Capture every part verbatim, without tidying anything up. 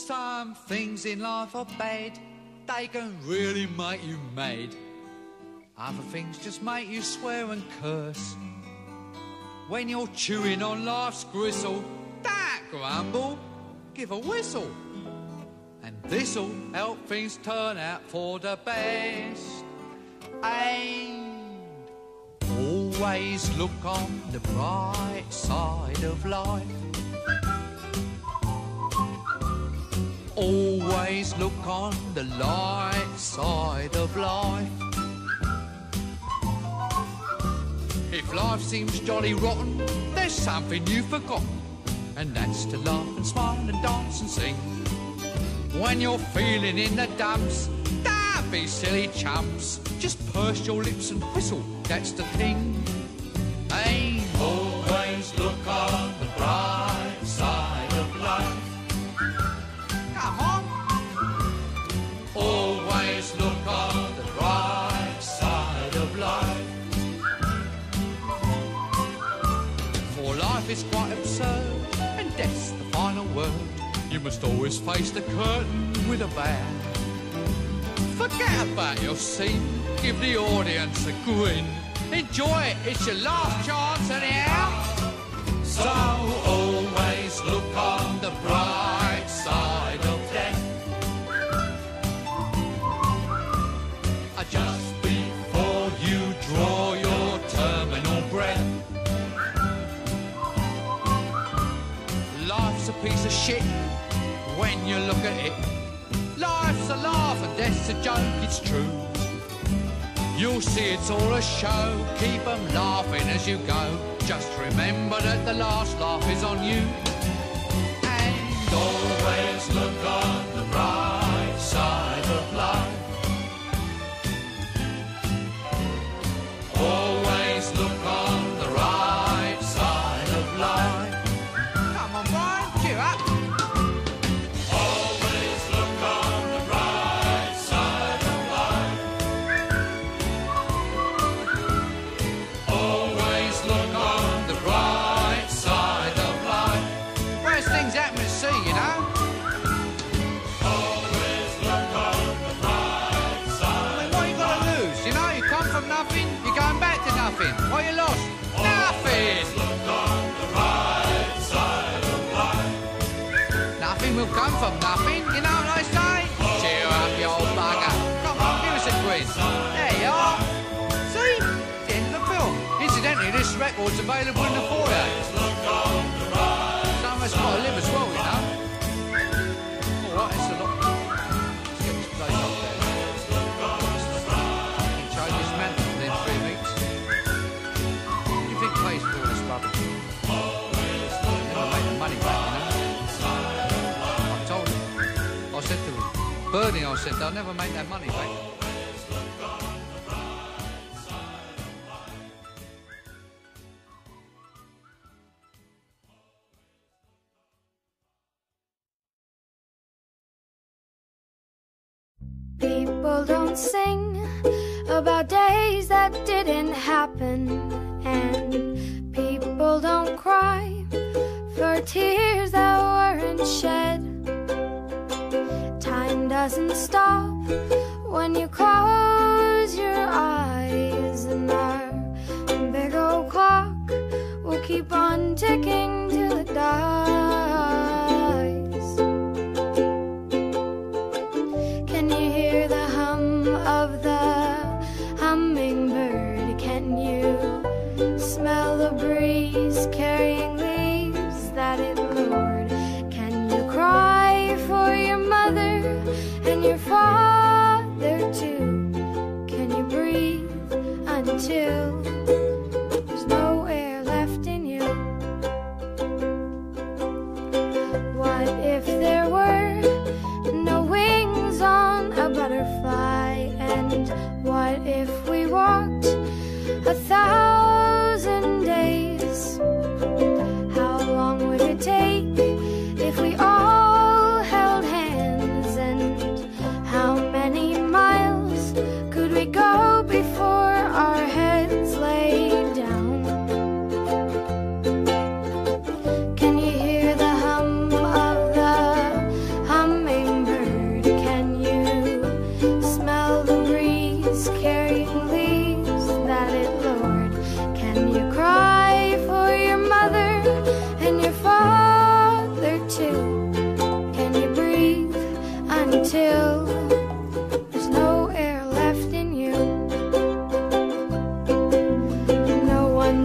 Some things in life are bad, they can really make you mad. Other things just make you swear and curse. When you're chewing on life's gristle, don't grumble, give a whistle. And this'll help things turn out for the best. And always look on the bright side of life. Always look on the light side of life. If life seems jolly rotten, there's something you've forgotten, and that's to laugh and smile and dance and sing. When you're feeling in the dumps, don't be silly chumps. Just purse your lips and whistle, that's the thing. Hey, always look on the bright side of life. Come on. Always look on the bright side of life. For life is quite absurd, and death's the final word. You must always face the curtain with a bow. Forget about your scene, give the audience a grin. Enjoy it, it's your last chance anyhow. So always look on the bright side of death. Just before you draw your terminal breath. Life's a piece of shit when you look at it. Life's a laugh and death's a joke, it's true. You'll see it's all a show, keep 'em laughing as you go. Just remember that the last laugh is on you. And always look on the bright side of life. Always look on the right side of life. Come on, Brian, cheer up. Always look on the right side of life. Always look on the right side of life. Worst things happen at sea, you know. Always look on the right side. I mean, what you got to lose? You know, you come from nothing, you're going back to nothing. What you lost? Nothing. Look on the right side of life. Nothing will come from nothing, you know what I say? Cheer up, you old bugger. Come on, give us a quiz. There you are. See? It's the end of the film. Incidentally, this record's available in the foyer. Some of us got to live as well, you know. All right, it's a lot. Let's get this place up there. I can change this mantle within three weeks. What do you think pays for all this rubbish? Never make the money back, you know. I told him. I said to him, Bernie, I said, they'll never make that money back. People don't sing about days that didn't happen, and people don't cry for tears that weren't shed. Time doesn't stop when you close your eyes, and our big old clock will keep on ticking till it dies. Can you hear the hum of the hummingbird? Can you smell the breeze carrying leaves that it lured? Can you cry for your mother and your father too? Can you breathe until there's no air left in you? What if there were no wings on a butterfly? And what if we walked a thousand days? How long would it take if we all held hands? And how many miles could we go before our heads let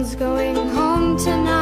going home tonight.